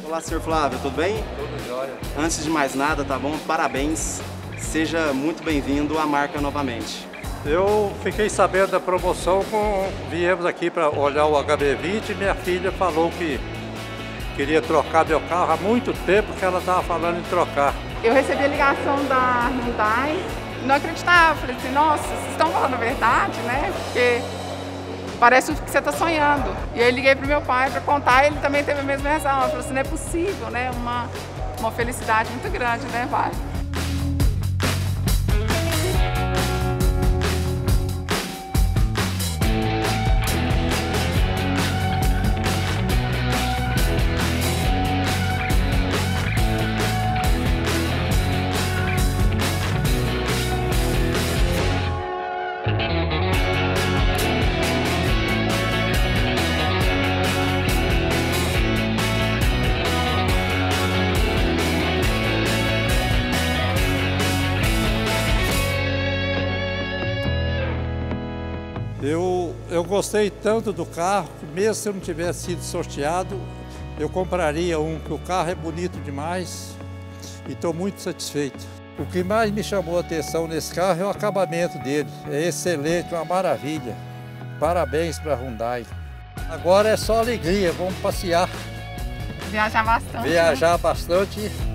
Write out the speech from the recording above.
Olá, senhor Flávio, tudo bem? Tudo jóia. Antes de mais nada, tá bom? Parabéns. Seja muito bem-vindo à marca novamente. Eu fiquei sabendo da promoção, viemos aqui para olhar o HB20 e minha filha falou que queria trocar meu carro há muito tempo que ela estava falando em trocar. Eu recebi a ligação da Hyundai, não acreditava, falei assim, nossa, vocês estão falando a verdade, né? Porque parece que você está sonhando. E aí eu liguei para o meu pai para contar, ele também teve a mesma reação. Ele falou assim, não é possível, né? Uma felicidade muito grande, né, Vale? Eu gostei tanto do carro que mesmo se eu não tivesse sido sorteado, eu compraria um, que o carro é bonito demais e estou muito satisfeito. O que mais me chamou a atenção nesse carro é o acabamento dele. É excelente, uma maravilha. Parabéns para a Hyundai. Agora é só alegria, vamos passear. Viajar bastante. Viajar bastante.